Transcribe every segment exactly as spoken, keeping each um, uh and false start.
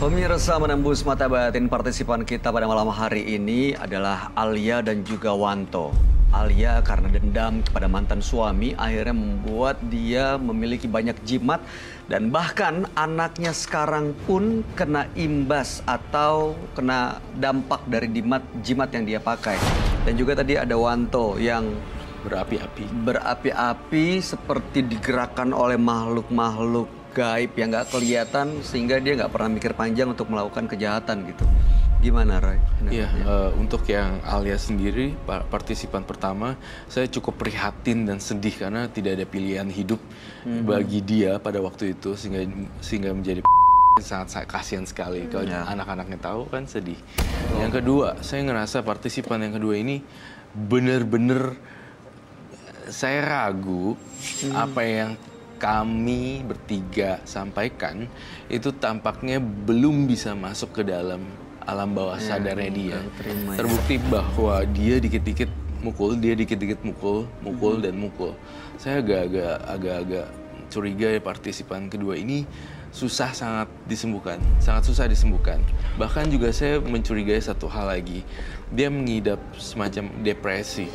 Pemirsa, menembus mata batin partisipan kita pada malam hari ini adalah Alia dan juga Wanto. Alia karena dendam kepada mantan suami akhirnya membuat dia memiliki banyak jimat dan bahkan anaknya sekarang pun kena imbas atau kena dampak dari jimat jimat yang dia pakai. Dan juga tadi ada Wanto yang berapi-api. Berapi-api seperti digerakkan oleh makhluk-makhluk gaib yang nggak kelihatan sehingga dia nggak pernah mikir panjang untuk melakukan kejahatan gitu. Gimana, Roy? Iya, uh, untuk yang Alia sendiri, partisipan pertama, saya cukup prihatin dan sedih karena tidak ada pilihan hidup mm-hmm. bagi dia pada waktu itu sehingga sehingga menjadi sangat kasihan sekali. Mm-hmm. Kalau ya. anak-anaknya tahu kan sedih. Oh. Yang kedua, saya ngerasa partisipan yang kedua ini benar-benar saya ragu mm-hmm. apa yang kami bertiga sampaikan itu tampaknya belum bisa masuk ke dalam alam bawah sadarnya ya, dia. Terima, Terbukti ya. bahwa dia dikit-dikit mukul, dia dikit-dikit mukul, mukul hmm. dan mukul. Saya agak-agak agak-agak curiga ya partisipan kedua ini susah sangat disembuhkan, sangat susah disembuhkan. Bahkan juga saya mencurigai satu hal lagi, dia mengidap semacam depresi.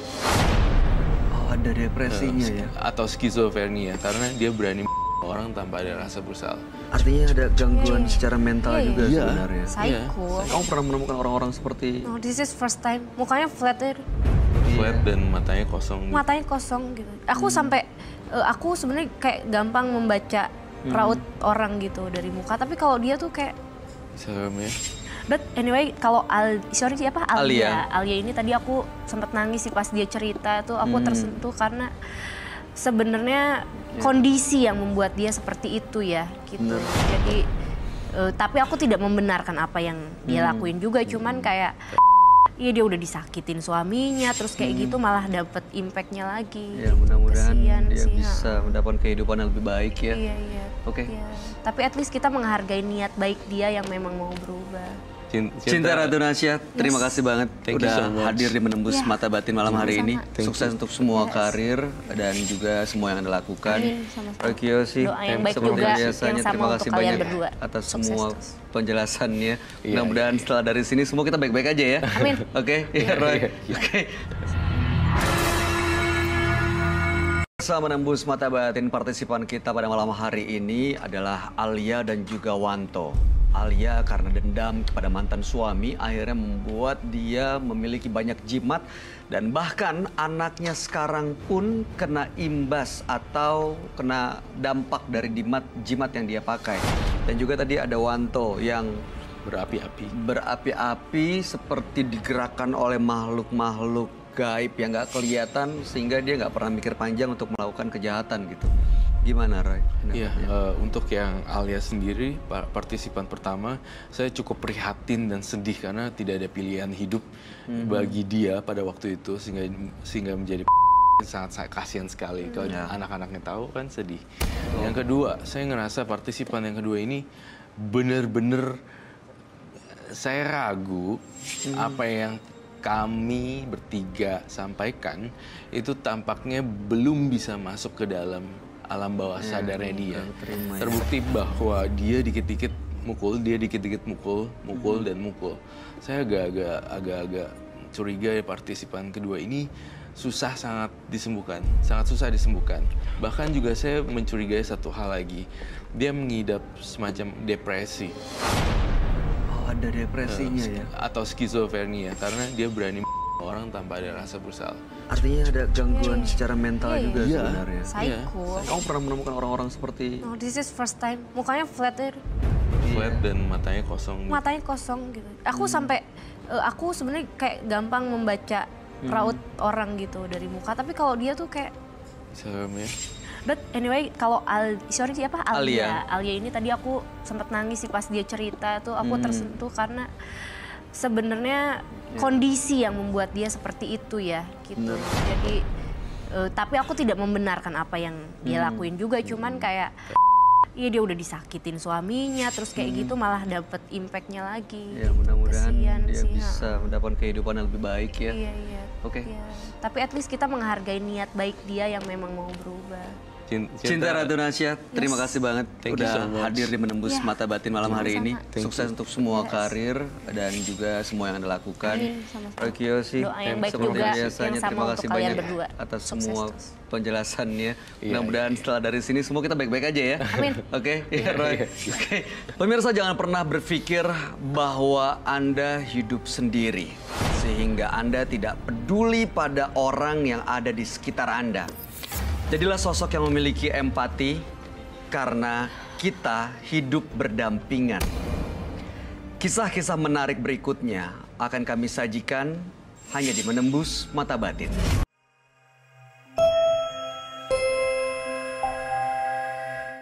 Ada depresinya uh, ya? Atau skizofrenia, karena dia berani orang tanpa ada rasa bersalah. Artinya ada gangguan yeah. secara mental yeah. juga yeah. sebenarnya. Psycho. Yeah. Kamu pernah menemukan orang-orang seperti... No, this is first time. Mukanya flat ya. Flat yeah. dan matanya kosong. Gitu. Matanya kosong gitu. Aku hmm. sampai, uh, aku sebenarnya kayak gampang membaca hmm. raut orang gitu dari muka. Tapi kalau dia tuh kayak... Serem ya. But anyway, kalau Al, sorry siapa Alia. Alia. Alia ini tadi aku sempat nangis sih pas dia cerita tuh aku hmm. tersentuh karena sebenarnya yeah. kondisi yang membuat dia seperti itu ya gitu. Hmm. Jadi uh, tapi aku tidak membenarkan apa yang dia hmm. lakuin juga, cuman kayak iya dia udah disakitin suaminya terus kayak hmm. gitu malah dapet impactnya lagi. Ya mudah-mudahan dia sih, bisa ya. mendapatkan kehidupan yang lebih baik ya. Iya iya. Oke. Okay. Iya. Tapi at least kita menghargai niat baik dia yang memang mau berubah. Cinta, Cinta Ratu Nasya, terima yes. kasih banget Thank udah so hadir di Menembus yeah. Mata Batin malam hari ini. Thank Sukses you. untuk semua yes. karir dan juga semua yang Anda lakukan. Roy sih, doa yang baik juga biasanya, yang sama terima kasih untuk banyak berdua. atas Sukses semua terus. penjelasannya. Yeah, Mudah-mudahan yeah. setelah dari sini semua kita baik-baik aja ya. Amin. Oke, ya Roy. Oke. Bersama Menembus Mata Batin partisipan kita pada malam hari ini adalah Alia dan juga Wanto. Alia karena dendam kepada mantan suami akhirnya membuat dia memiliki banyak jimat dan bahkan anaknya sekarang pun kena imbas atau kena dampak dari jimat jimat yang dia pakai. Dan juga tadi ada Wanto yang berapi-api. Berapi-api seperti digerakkan oleh makhluk-makhluk gaib yang nggak kelihatan sehingga dia nggak pernah mikir panjang untuk melakukan kejahatan gitu. Gimana, Roy? Iya, uh, untuk yang Alia sendiri, partisipan pertama, saya cukup prihatin dan sedih karena tidak ada pilihan hidup mm-hmm. bagi dia pada waktu itu sehingga sehingga menjadi sangat kasihan sekali. Kalau yeah. anak-anaknya tahu kan sedih. Oh. Yang kedua, saya ngerasa partisipan yang kedua ini benar-benar saya ragu mm. apa yang kami bertiga sampaikan itu tampaknya belum bisa masuk ke dalam alam bawah sadarnya ya, dia. Terima, Terbukti ya. bahwa dia dikit-dikit mukul, dia dikit-dikit mukul, mukul hmm. dan mukul. Saya agak-agak agak-agak curiga ya partisipan kedua ini susah sangat disembuhkan, sangat susah disembuhkan. Bahkan juga saya mencurigai satu hal lagi, dia mengidap semacam depresi. Oh, ada depresinya uh, ya? Atau skizofrenia, karena dia berani orang tanpa ada rasa bersalah. Artinya ada gangguan yeah. secara mental yeah. juga yeah. sebenarnya. Psycho. Yeah. Kamu pernah menemukan orang-orang seperti... No, this is first time. Mukanya flat ya. Flat yeah. dan matanya kosong. Matanya kosong gitu. Aku hmm. sampai, uh, aku sebenarnya kayak gampang membaca hmm. raut orang gitu dari muka. Tapi kalau dia tuh kayak... Serem ya. But anyway, kalau Al, sorry siapa Alia. Alia. Alia ini tadi aku sempat nangis sih pas dia cerita tuh aku hmm. tersentuh karena sebenarnya yeah. kondisi yang membuat dia seperti itu ya gitu. Hmm. Jadi uh, tapi aku tidak membenarkan apa yang dia hmm. lakuin juga, cuman kayak iya dia udah disakitin suaminya terus kayak hmm. gitu malah dapet impactnya lagi. Ya mudah-mudahan dia sih, bisa ya. mendapatkan kehidupan yang lebih baik ya. Iya iya. Oke. Okay. Iya. Tapi at least kita menghargai niat baik dia yang memang mau berubah. Cinta, Cinta Ratu Nasya, terima kasih banget Thank you udah so much. hadir di Menembus Ya. Mata Batin malam hari ini. Thank Sukses untuk semua karir dan juga semua yang Anda lakukan. Amin, sama-sama. Pak Kiyoshi, Doa yang baik seperti juga, biasanya yang sama terima untuk kasih kalian banyak berdua. atas Sukses semua terus. penjelasannya. Iya, Mudah-mudahan setelah dari sini semua kita baik-baik aja ya. Amin. Oke, iya, Roy. Oke. Pemirsa jangan pernah berpikir bahwa Anda hidup sendiri sehingga Anda tidak peduli pada orang yang ada di sekitar Anda. Jadilah sosok yang memiliki empati karena kita hidup berdampingan. Kisah-kisah menarik berikutnya akan kami sajikan hanya di Menembus Mata Batin.